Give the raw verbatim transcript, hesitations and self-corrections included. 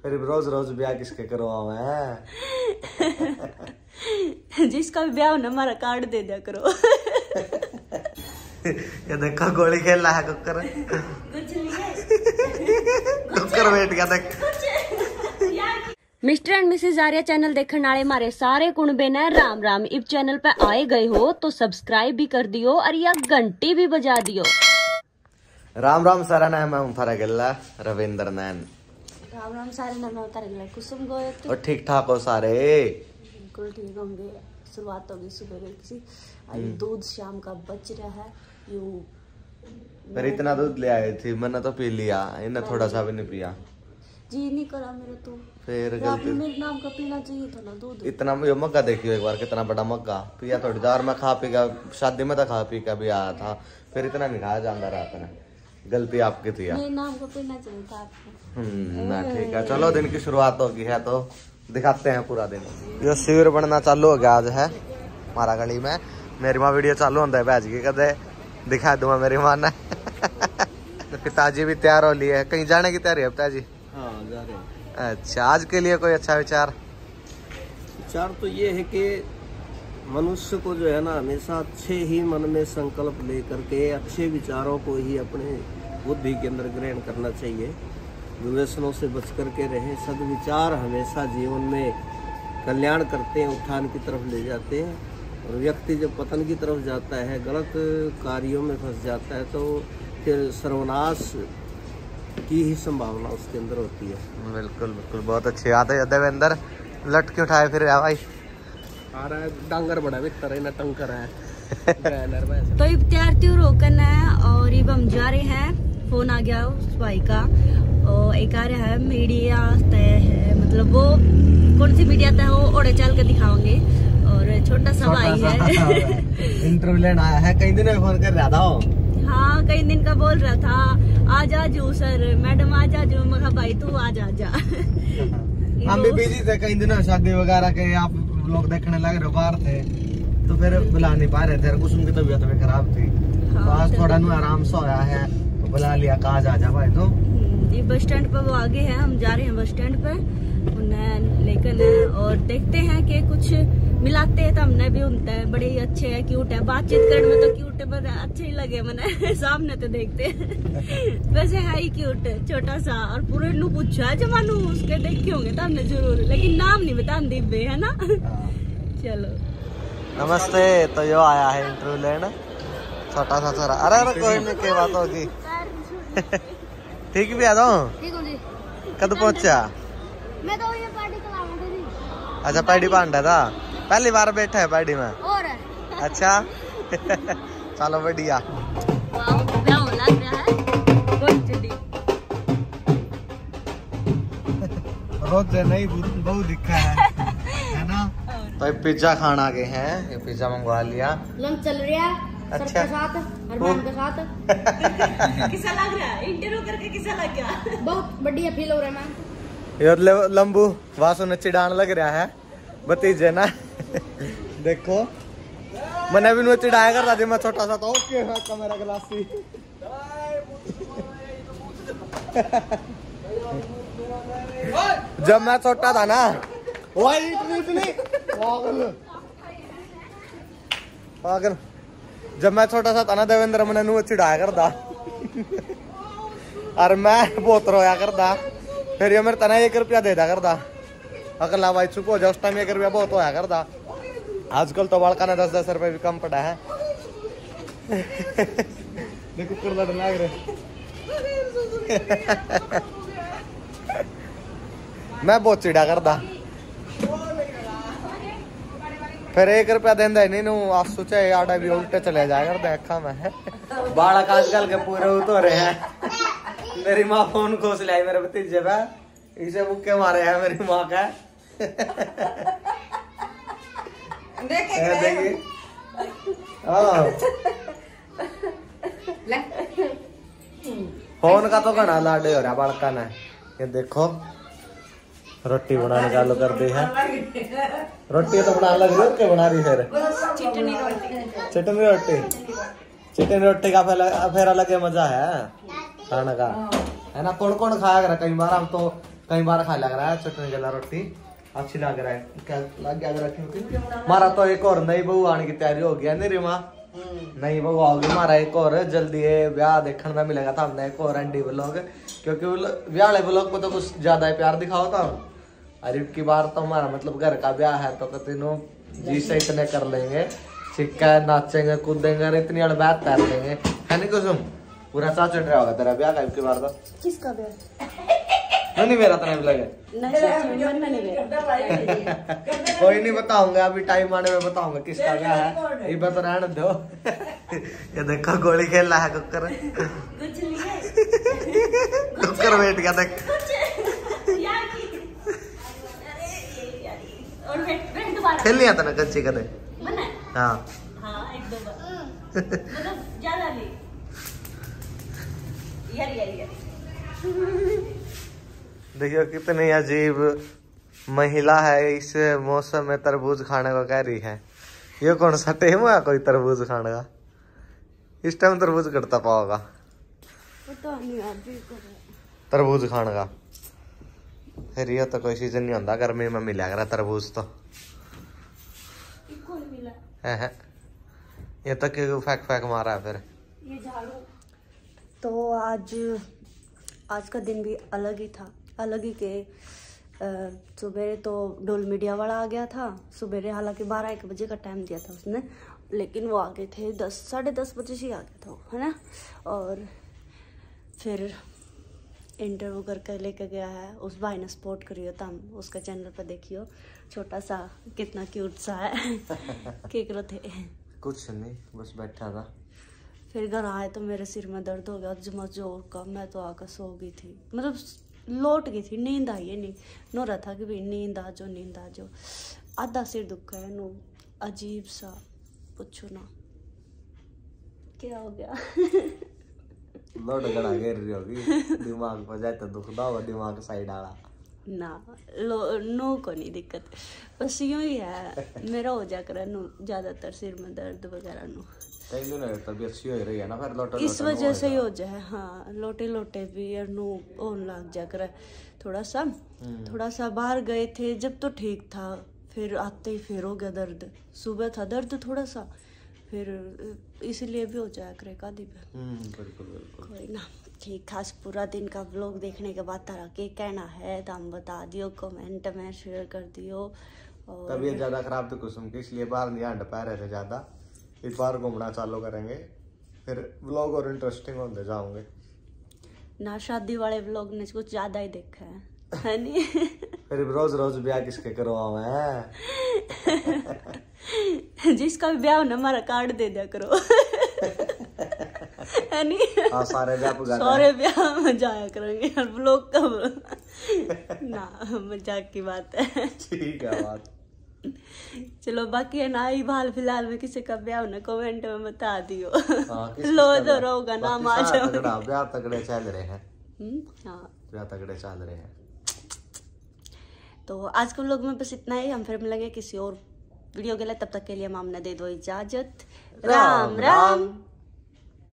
फिर रोज रोज ब्याह किसके करवाओ मैं? जिसका भी ब्याह हो ना हमारा कार्ड दे दिया करो। ये देखो गोली खेल रहा है कुकर। कुकर बैठ गया देख। Mr and Mrs Arya channel देखने वाले हमारे सारे कुणबे ने राम राम। इस चैनल पे आए गए हो तो सब्सक्राइब भी कर दियो और यह घंटी भी बजा दियो। राम राम सारा नाम है थारा गल्ला रविंद्र नैन। राम राम सारे नाम है तारा गल्ला कुसुम गोयत। और ठीक ठाक हो सारे? बिल्कुल ठीक होंगे। शुरुआत होगी सुबह की। अभी दूध शाम का बच रहा है। यू फिर इतना दूध ले आई थी मैंने तो पी लिया, इन्हें थोड़ा सा भी नहीं पिया। जी नहीं करा मेरे तो। फिर गलती मेरे नाम का पीना चाहिए था ना दूध। इतना ये मग्गा देखियो एक बार कितना बड़ा मग्गा पिया थोड़ी देर में खा पी का शादी में तो खा पी का भी आया था। फिर इतना नहीं खाया जाता रात में। गलती आपकी थी यार। मेरे नाम का पीना चाहिए था आपको। हम्म ना ठीक है चलो दिन की शुरुआत होगी है तो दिखाते हैं पूरा दिन। ये शिविर बनना चालू हो गया आज है हमारा गली में। मेरी माँ वीडियो चालू होता है भैज की कदे दिखा दूंगा मेरी माँ ने। पिताजी भी तैयार हो लिए। कहीं जाने की तैयारी है पिताजी? हाँ जा रहे हैं। अच्छा आज के लिए कोई अच्छा विचार? विचार तो ये है कि मनुष्य को जो है ना हमेशा अच्छे ही मन में संकल्प लेकर के अच्छे विचारों को ही अपने बुद्धि के अंदर ग्रहण करना चाहिए। व्यसनों से बच करके रहे। सद्विचार हमेशा जीवन में कल्याण करते हैं, उत्थान की तरफ ले जाते हैं। और व्यक्ति जब पतन की तरफ जाता है, गलत कार्यों में फंस जाता है तो फिर सर्वनाश की ही संभावना उसके अंदर होती है। बिल्कुल बिल्कुल बहुत अच्छी बात है। देवेंद्र लट क्यों उठाए फिर भाई? आ रहा है डांगर बड़ा वितर है टंकर है। तो अब तैयार त्योर होकर है और अब हम जा रहे हैं। फोन आ गया उस भाई का और एक आ रहा है मीडिया तय है, मतलब वो कौन सी मीडिया तय हो ओड़े चल के दिखाओगे। और छोटा सा भाई है इंटरव्यू लेना आया है। कई दिन में फोन कर रहा था। हाँ कई दिन का बोल रहा था आ जा जू सर मैडम आ जा जू। मैं कहा भाई तू आ जा जा। हम भी बिजी थे कई दिनों शादी वगैरह के आप लोग देखने लग रहे बाहर थे तो फिर बुला नहीं पा रहे थे। कुछ उनकी तबीयत भी खराब थी। हाँ, तो आज थोड़ा नु आराम से होया है तो बुला लिया। कहा जा जा भाई तो ये बस स्टैंड पर वो आगे है। हम जा रहे हैं बस स्टैंड पर उन्हें लेकर और देखते हैं कि कुछ मिलाते हैं तो हमने भी उनते है बड़े ही अच्छे है क्यूट है। बातचीत करने में तो क्यूट है पर अच्छे ही लगे मैंने सामने तो देखते हैं। वैसे है ही क्यूट छोटा सा और पूरे नु पूछा है जमानू उसके देखे होंगे तो हमने जरूर, लेकिन नाम नहीं बता दिव्य है ना। चलो नमस्ते। तो यो आया है इंटरव्यू लेना छोटा सा छोरा। अरे अरे कोई नहीं क्या बात होगी। ठीक भी आ दो कद पहुंचा? मैं तो ये पार्टी चलाऊंगा जी। अच्छा पैडी पांडा था पहली बार बैठा है पैडी में? और अच्छा चलो बढ़िया। रोज नहीं बहुत दिखा है है ना। तो पिज्जा खाना गए हैं। ये पिज्जा मंगवा लिया। लंच चल रहा है अच्छा। सर के साथ अरमान के साथ। किसा लग रहा है इंटरव्यू करके किसा लग गया? बहुत बढ़िया फील हो रहा है मैम। ये लंबू वासु ने चिड़ान लग रहा है भतीजे ना। देखो मैंने भी नु चिड़ाया कर रहा मैं छोटा सा तो मेरा गिलासी। जब मैं छोटा था ना वही पागल पागल जब मैं छोटा सा था ना देवेंद्र मैंने नु चिड़ाया करता और मैं बहुत रोया करता। फिर ये मेरे तना एक रुपया दे दा करता। अगला भाई चुप हो जाओ उस टाइम एक रुपया बहुत होया करता। आजकल तो बालका ने दस दस रुपए भी कम पड़ा है। देखो कुर्ला लग रहे। मैं बहुत चिड़ा करता। फिर एक रुपया देंदा नहीं नु आप सोचा आटा भी उल्टे चले जाया करता अखा में। बालक आजकल के पूरे उतो रहे हैं। मेरी माँ फोन खोस लाई मेरे भतीजे पे इसे मुक्के मारे हैं मेरी माँ का। देखिए फोन का तो घना लाडे हो रहा बालका ने। ये देखो रोटी बनाने चालू कर दी है। रोटी तो बना लग रही है बना रही फिर चिटनी रोटी। चिटनी रोटी चिकन रोटी का फेर अलग मजा है खाने का है ना। कौन कौन खाया कर कई बार हम तो कई बार खा लग रहा है चटनी गला रोटी अच्छी लग रहा है। क्या लग गया रखी होती हमारा तो एक और नई बहू आने की तैयारी हो गया नहीं रिमा नई बहू आओगी हमारा एक और जल्दी है ब्याह देखने में मिलेगा था हमने एक और एंडी ब्लॉग क्योंकि ब्याह वाले ब्लॉग को तो कुछ ज्यादा ही प्यार दिखाओ था अरे की बार तो हमारा मतलब घर का ब्याह है तो तीनों जी से इतने कर लेंगे सिक्का नाचेंगे कूदेंगे और इतनी अड़बात तैर लेंगे है नहीं कुछ पूरा चा चढ़ रहा होगा तेरा ब्याह की बार तो किसका ब्याह नहीं मेरा तो नहीं लगे कोई नहीं बताऊंगा अभी टाइम आने में बताऊंगा किसका क्या है ये बता रहने दो ये देखो गोली खेल रहा है कुकर कुकर बैठ गया देख खेल लिया था ना कच्ची कदे हाँ एक दो बार मतलब ज्यादा नहीं यार यार यार देखियो कितनी अजीब महिला है इस मौसम में तरबूज खाने को कह रही है ये कौन सा टेम है कोई तरबूज खाने का इस टाइम तरबूज करता पाओगा पता नहीं आप भी तरबूज खाने का फिर ये तो कोई सीजन नहीं होता गर्मी में मिला कर तरबूज तो है, है। ये तो क्यों फेंक फेंक मारा है फिर ये झाड़ू तो आज आज का दिन भी अलग ही था अलग ही के सुबह तो डोल मीडिया वाला आ गया था सुबह हालांकि बारह एक बजे का टाइम दिया था उसने लेकिन वो आ गए थे दस साढ़े दस बजे से ही आ गया था है ना और फिर इंटरव्यू करके लेके गया है उस भाई ने सपोर्ट करियो तम उसका चैनल पर देखियो छोटा सा कितना क्यूट सा है क्या करो थे कुछ नहीं बस बैठा था फिर घर आए तो मेरे सिर में दर्द हो गया जमा जोर का मैं तो आकर सो गई थी मतलब लौट गई थी नींद आई है नहीं नो रहा था कि भाई नींद आ जाओ नींद आ जाओ आधा सिर दुख है नो अजीब सा पूछो ना क्या हो गया लोड गड़ा घेर रही होगी दिमाग पर जाए तो दुखदा होगा दिमाग साइड आला ना लो नो को नहीं दिक्कत बस यूं ही है मेरा हो जा कर नो ज्यादातर सिर में दर्द वगैरह नो तबीयत अच्छी हो रही है ना फिर लोटे इस वजह से ही हो जाए हाँ लोटे लोटे भी और नो होने लग जा कर थोड़ा सा थोड़ा सा बाहर गए थे जब तो ठीक था फिर आते ही फिर हो गया दर्द सुबह था दर्द थोड़ा सा फिर इसीलिए भी हो जाया करे का दी बिल्कुल बिल्कुल कोई ना ठीक खास पूरा दिन का व्लॉग देखने के बाद तारा के कहना है तो हम बता दियो कमेंट में शेयर कर दियो और तबीयत ज्यादा खराब थी कुसुम की इसलिए बाहर नहीं हट पा रहे थे ज्यादा इस बार घूमना चालू करेंगे फिर व्लॉग और इंटरेस्टिंग होते जाओगे ना शादी वाले व्लॉग ने कुछ ज्यादा ही देखा है है नहीं फिर रोज रोज ब्याह किसके करवाओ जिसका भी ब्याह होना हमारा कार्ड दे दिया करो है नहीं हाँ सारे ब्याह सारे ब्याह में जाया करेंगे और व्लॉग कब ना मजाक की बात है ठीक है बात चलो बाकी है ना ही हाल फिलहाल में किसी का ब्याह होना कमेंट में बता दियो हाँ, लो तो रहोगा नाम आ जाओ ब्याह तगड़े चल रहे हैं हाँ ब्याह तगड़े चल रहे हैं तो आज के व्लॉग में बस इतना ही हम फिर मिलेंगे किसी और वीडियो के लिए तब तक के लिए मामना दे दो इजाजत राम राम, राम।